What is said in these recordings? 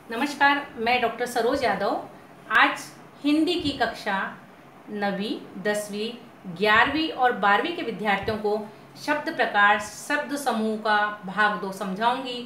नमस्कार, मैं डॉक्टर सरोज यादव आज हिंदी की कक्षा 9वीं, 10वीं, 11वीं और 12वीं के विद्यार्थियों को शब्द प्रकार शब्द समूह का भाग 2 समझाऊंगी।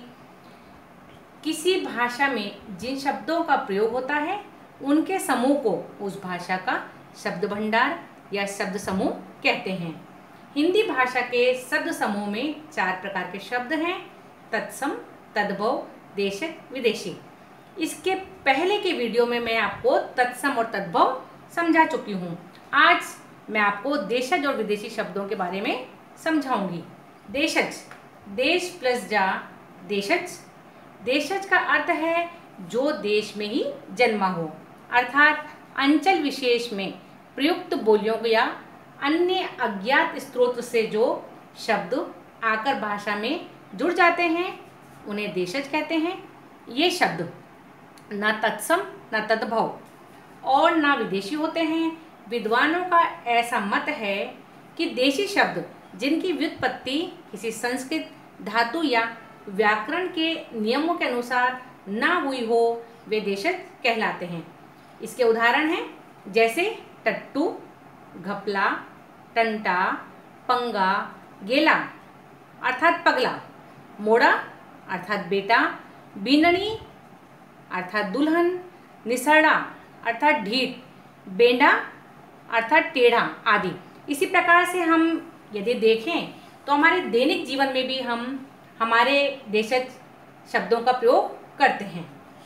किसी भाषा में जिन शब्दों का प्रयोग होता है उनके समूह को उस भाषा का शब्द भंडार या शब्द समूह कहते हैं। हिंदी भाषा के शब्द समूह में 4 प्रकार के शब्द हैं: तत्सम, तद्भव, देशज, विदेशी। इसके पहले के वीडियो में मैं आपको तत्सम और तद्भव समझा चुकी हूँ। आज मैं आपको देशज और विदेशी शब्दों के बारे में समझाऊंगी। देशज, देश प्लस जा देशज। देशज का अर्थ है जो देश में ही जन्मा हो, अर्थात अंचल विशेष में प्रयुक्त बोलियों या अन्य अज्ञात स्रोत से जो शब्द आकर भाषा में जुड़ जाते हैं उन्हें देशज कहते हैं। ये शब्द न तत्सम न तद्भव और न विदेशी होते हैं। विद्वानों का ऐसा मत है कि देशी शब्द जिनकी व्युत्पत्ति किसी संस्कृत धातु या व्याकरण के नियमों के अनुसार ना हुई हो वे देशज कहलाते हैं। इसके उदाहरण हैं जैसे टट्टू, घपला, टंटा, पंगा, गेला अर्थात पगला, मोड़ा अर्थात बेटा, बीननी अर्थात दुल्हन, निसरड़ा अर्थात ढीठ, बेंडा अर्थात टेढ़ा आदि। इसी प्रकार से हम यदि देखें तो हमारे दैनिक जीवन में भी हम हमारे देशज शब्दों का प्रयोग करते हैं।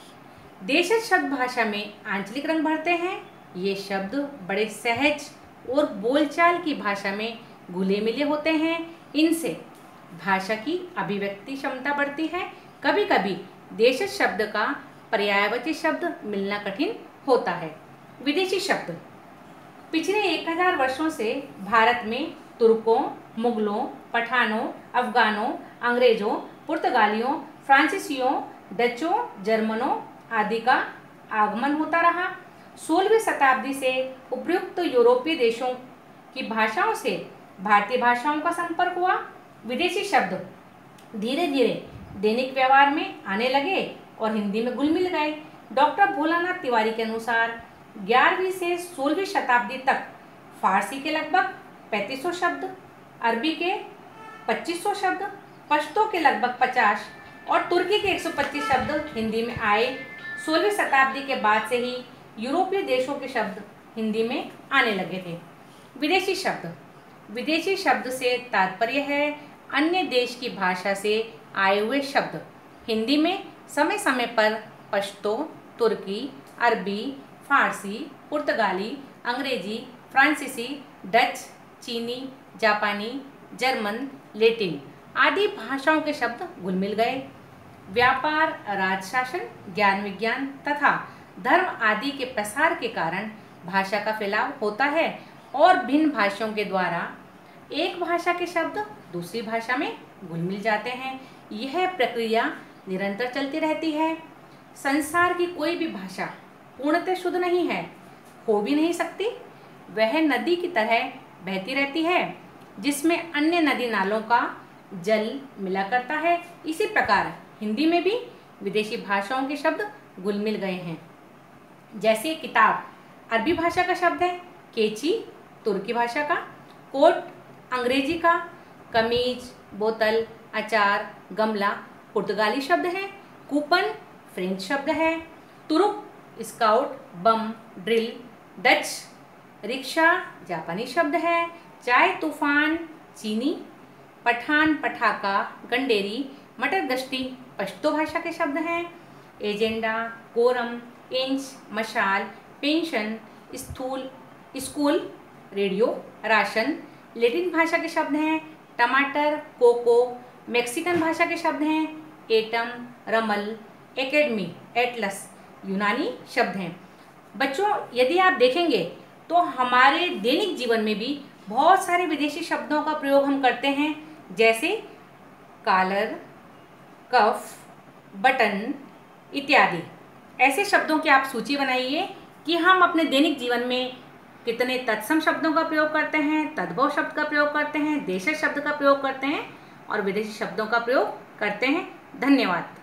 देशज शब्द भाषा में आंचलिक रंग भरते हैं। ये शब्द बड़े सहज और बोलचाल की भाषा में घुले मिले होते हैं। इनसे भाषा की अभिव्यक्ति क्षमता बढ़ती है। कभी कभी देशज शब्द का पर्यायवाची शब्द मिलना कठिन होता है। विदेशी शब्द पिछले 1000 वर्षों से भारत में तुर्कों, मुगलों, पठानों, अफगानों, अंग्रेजों, पुर्तगालियों, फ्रांसीसियों, डचों, जर्मनों आदि का आगमन होता रहा। 16वीं शताब्दी से उपयुक्त यूरोपीय देशों की भाषाओं से भारतीय भाषाओं का संपर्क हुआ। विदेशी शब्द धीरे धीरे दैनिक व्यवहार में आने लगे और हिंदी में घुल मिल गए। डॉक्टर भोलानाथ तिवारी के अनुसार 11वीं से 16वीं शताब्दी तक फारसी के लगभग 3500 शब्द, अरबी के 2500 शब्द, पश्तो के लगभग 50 और तुर्की के 125 शब्द हिंदी में आए। 16वीं शताब्दी के बाद से ही यूरोपीय देशों के शब्द हिंदी में आने लगे थे। विदेशी शब्द, विदेशी शब्द से तात्पर्य है अन्य देश की भाषा से आए हुए शब्द। हिंदी में समय समय पर पश्तो, तुर्की, अरबी, फारसी, पुर्तगाली, अंग्रेजी, फ्रांसीसी, डच, चीनी, जापानी, जर्मन, लैटिन आदि भाषाओं के शब्द घुल मिल गए। व्यापार, राजशासन, ज्ञान विज्ञान तथा धर्म आदि के प्रसार के कारण भाषा का फैलाव होता है और भिन्न भाषाओं के द्वारा एक भाषा के शब्द दूसरी भाषा में घुल मिल जाते हैं। यह प्रक्रिया निरंतर चलती रहती है। संसार की कोई भी भाषा पूर्णतः शुद्ध नहीं है, हो भी नहीं सकती। वह नदी की तरह बहती रहती है जिसमें अन्य नदी नालों का जल मिला करता है। इसी प्रकार हिंदी में भी विदेशी भाषाओं के शब्द घुल मिल गए हैं। जैसे किताब अरबी भाषा का शब्द है, केची तुर्की भाषा का, कोट अंग्रेजी का, कमीज, बोतल, अचार, गमला पुर्तगाली शब्द है, कूपन फ्रेंच शब्द है, तुरुप स्काउट, बम, ड्रिल डच, रिक्शा जापानी शब्द है, चाय तूफान चीनी, पठान पटाखा गंडेरी, मटर गश्ती पश्तो भाषा के शब्द हैं, एजेंडा, कोरम, इंच, मशाल, पेंशन, स्थूल, स्कूल, रेडियो, राशन लैटिन भाषा के शब्द हैं। टमाटर, कोको मैक्सिकन भाषा के शब्द हैं। एटम, रमल, एकेडमी, एटलस यूनानी शब्द हैं। बच्चों, यदि आप देखेंगे तो हमारे दैनिक जीवन में भी बहुत सारे विदेशी शब्दों का प्रयोग हम करते हैं, जैसे कॉलर, कफ, बटन इत्यादि। ऐसे शब्दों की आप सूची बनाइए कि हम अपने दैनिक जीवन में कितने तत्सम शब्दों का प्रयोग करते हैं, तद्भव शब्द का प्रयोग करते हैं, देशज शब्द का प्रयोग करते हैं और विदेशी शब्दों का प्रयोग करते हैं। धन्यवाद।